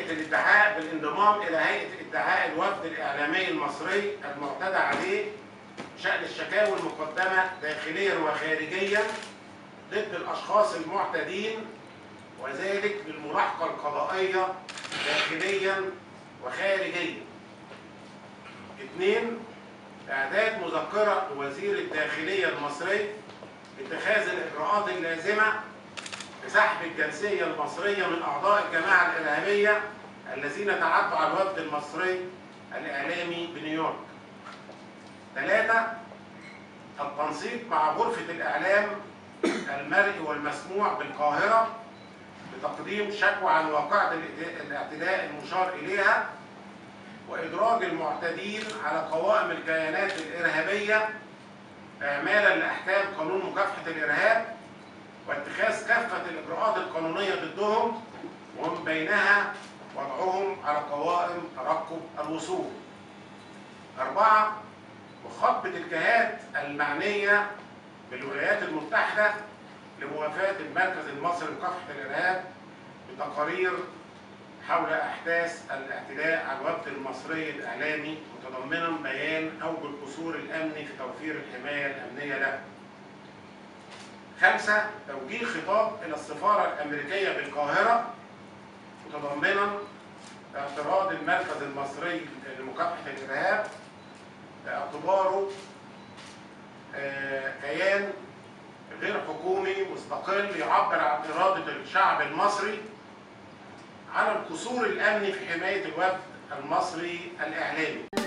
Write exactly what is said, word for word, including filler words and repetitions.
هيئة الادعاء بالانضمام إلى هيئة ادعاء الوفد الإعلامي المصري المعتدى عليه شأن الشكاوى المقدمة داخليا وخارجيا ضد الأشخاص المعتدين، وذلك بالملاحقة القضائية داخليا وخارجيا. اثنين، إعداد مذكرة لوزير الداخلية المصري باتخاذ الإجراءات اللازمة لسحب الجنسية المصرية من أعضاء الجماعة الإرهابية الذين تعدوا على الوفد المصري الإعلامي بنيويورك. ثلاثة، التنسيق مع غرفة الإعلام المرئي والمسموع بالقاهرة بتقديم شكوى عن واقعة الاعتداء المشار إليها وإدراج المعتدين على قوائم الكيانات الإرهابية إعمالا لأحكام قانون مكافحة الإرهاب، واتخاذ كافة الإجراءات القانونية ضدهم ومن بينها وضعهم على قوائم ترقب الوصول. أربعة، مخاطبة الجهات المعنية بالولايات المتحدة لموافاة المركز المصري لمكافحة الإرهاب بتقارير حول أحداث الاعتداء على الوفد المصري الإعلامي متضمنا بيان أوجه القصور الأمني في توفير الحماية الأمنية له. خمسة، توجيه خطاب إلى السفارة الأمريكية بالقاهرة متضمنا اعتراض المركز المصري لمكافحة الإرهاب باعتباره كيان غير حكومي مستقل يعبر عن إرادة الشعب المصري على القصور الأمني في حماية الوفد المصري الإعلامي.